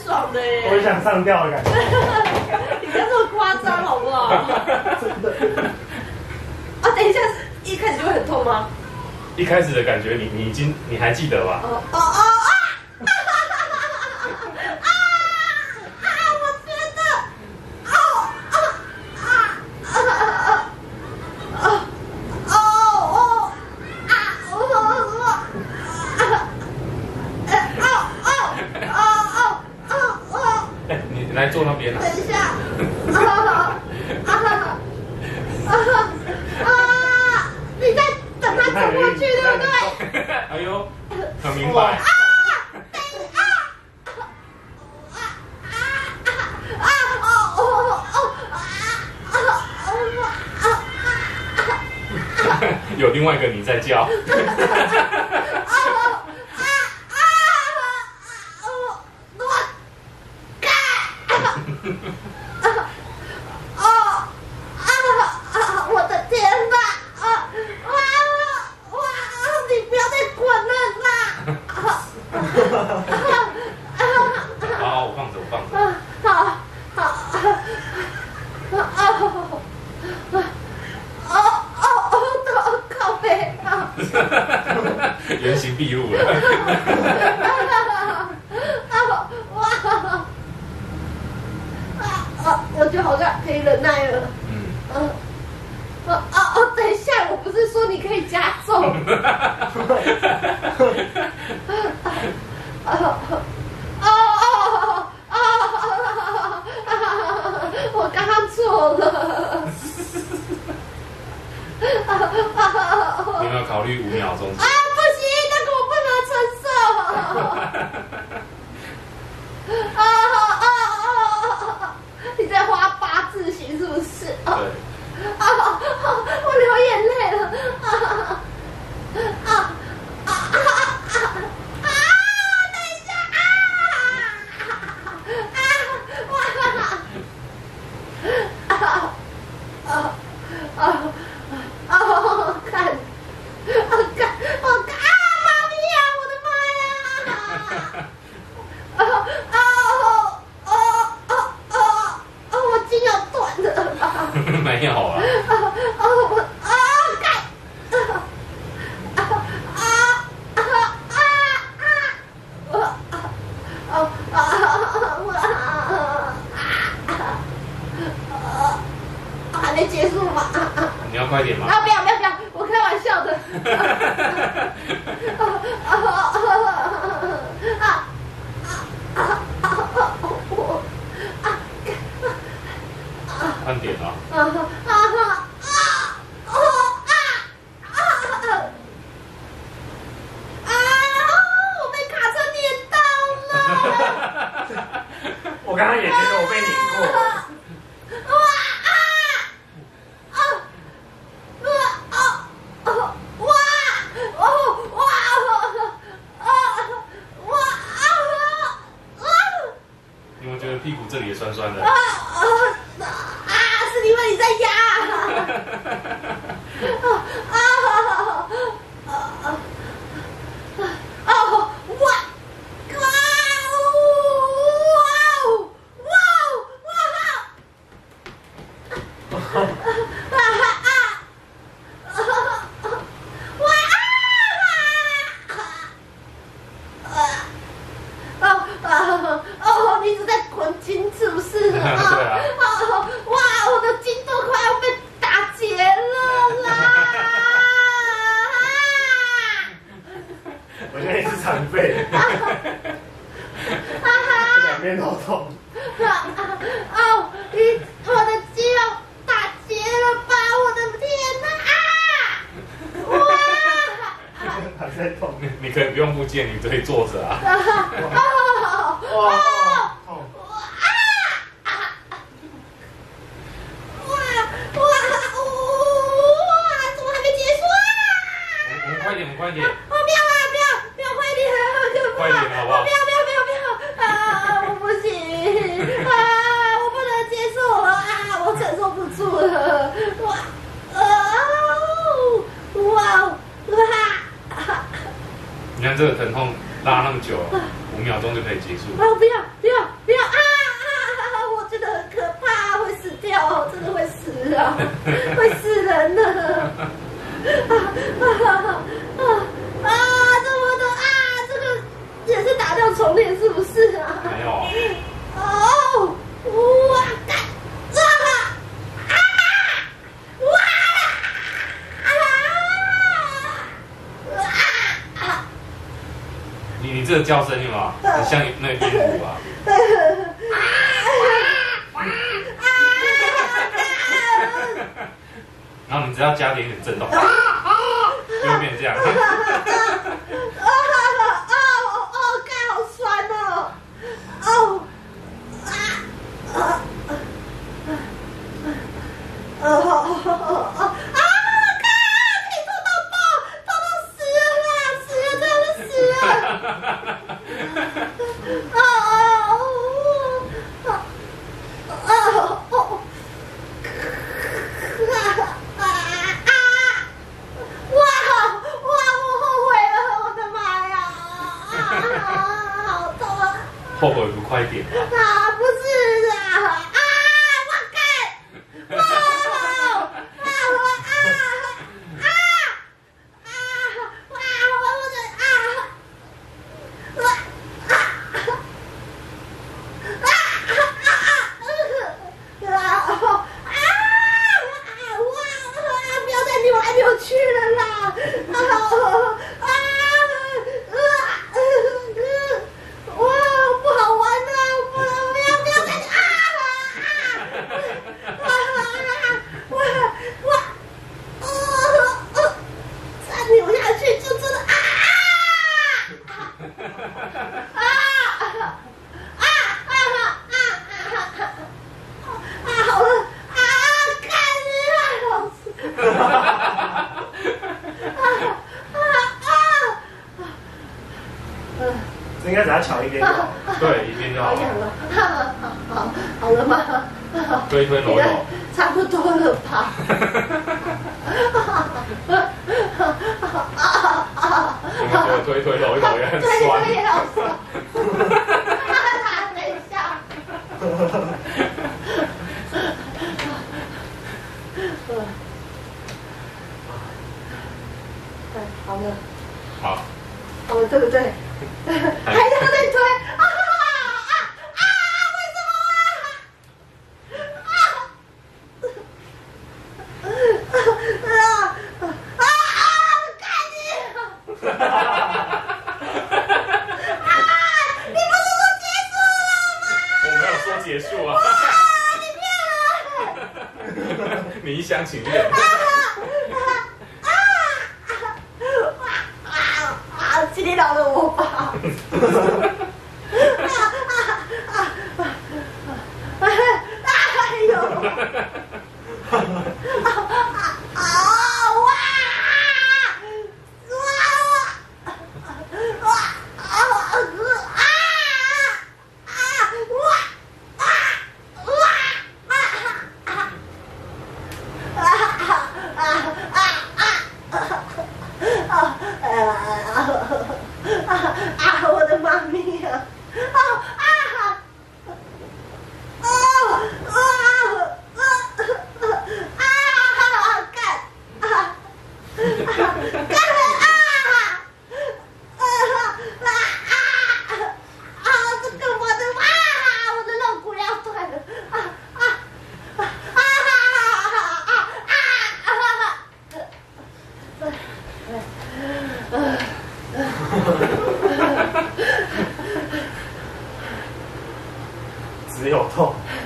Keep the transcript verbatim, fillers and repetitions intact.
爽的耶！ 我想上吊的感觉。 你不要这么夸张好不好？ 真的。 啊，等一下，一开始就会很痛吗？ 一开始的感觉你，你已经你还记得吧？ 哦哦哦啊！啊啊！我觉得，哦啊啊啊啊！哦哦啊哦哦啊哦哦哦哦哦！ 哎，你来坐那边啊。 等一下，啊啊啊啊！你在等他走过去，对不对？ 哎呦，很明白。 啊！等一下！啊啊啊！哦哦哦啊啊！ 有另外一个你在叫。 我的天哪！啊哇哇！你不要再滚了啦！ 好，我放着，我放着。 好好哦哦哦哦！靠背啊！ 原形毕露了。 哇！啊，我觉得好像可以忍耐了。 嗯。 嗯。哦哦哦！等一下，我不是说你可以加重。哦哦哦哦！我刚刚错了。 你有没有考虑五秒钟？ 啊，不行，那个我不能承受。啊啊啊！你在画八字形是不是？ 对。 啊！我流眼泪了！啊啊啊啊啊！等一下！啊啊！哇！啊啊啊啊！看！啊看！我看！妈咪呀！我的妈呀！啊啊哦哦哦哦！我筋要断了吧？ 没有啊。 啊啊我啊干！啊啊啊啊啊！我啊啊我啊还没结束吗？ 你要快点吗？ 啊不要不要不要！我开玩笑的。啊啊啊啊啊！我啊慢点啊。 啊啊啊啊哦啊啊啊！我被卡车碾到了。 我刚刚也觉得我被碾过。 哇啊啊啊啊啊！哇哦哇啊哇啊！ 你有没有觉得屁股这里也酸酸的？ 啊啊啊！是因为你在压。啊啊啊啊！哦哇！哇哦哇哇哇！啊啊！哇啊！哦哦哦！你一直在滚筋是不是？ 对啊。 哇！我的筋都快要被打结了啦！ 我现在也是残废。两边都痛。 哦，你我的肌肉打结了吧？我的天哪！哇！ 还在痛。 你可以不用复健，你可以坐着啊。 哇！ 痛。 哇哇哇！怎么还没结束啊？ 我们快点，我们快点。 哦，不要啊，不要，不要，快点， 快点好不好？ 不要，不要，不要，不要！啊，我不行啊，我不能接受啊，我承受不住了。哇哦哇哇！ 你看这个疼痛拉那么久，五秒钟就可以结束。 啊，不要，不要！ 这个叫声有吗？很像那个鹦鹉啊。然后你只要加点点震动，就会变这样。 哦哦，干好酸哦！哦啊啊啊啊啊！干，可以痛到爆，痛到死了啦！死了，真的死了！啊啊啊啊哦！哇哇！我后悔了，我的妈呀！啊，好痛啊！ 后悔不快点啊！ 啊，不是啊！啊，我干！哇！啊啊啊啊啊！哇！我我的啊！啊啊啊啊啊！啊！不要再扭来扭去了啦！啊啊啊！哇，不好玩了！不不要不要再啊啊啊！哇哇啊啊！再扭下去就真的啊啊啊啊啊啊！啊，好了啊！干你啊，老师！啊啊啊！嗯， 这应该只要巧一点就好。 对，一边就好好了。 了，好，好了吗？ 推推揉揉， 差不多了吧？ 我们觉得推推揉一揉也很对， 酸。 我也好酸。等一下。对，好了， 好， 好了，对不对？还要再推啊啊啊！为什么啊？啊啊啊！干你！啊！你不是说结束了吗？ 我没有说结束啊。 啊！你骗人！ 你一厢情愿。 今天饶了我吧！哎呦！啊哇！哇！哇！啊啊啊！哇！啊！哇！啊！啊啊啊！啊啊！我的妈咪呀！啊啊！啊啊啊啊！干啊！干啊！啊啊啊！这个我的妈！我的肋骨要断了！啊啊啊啊啊啊啊！ 只有痛。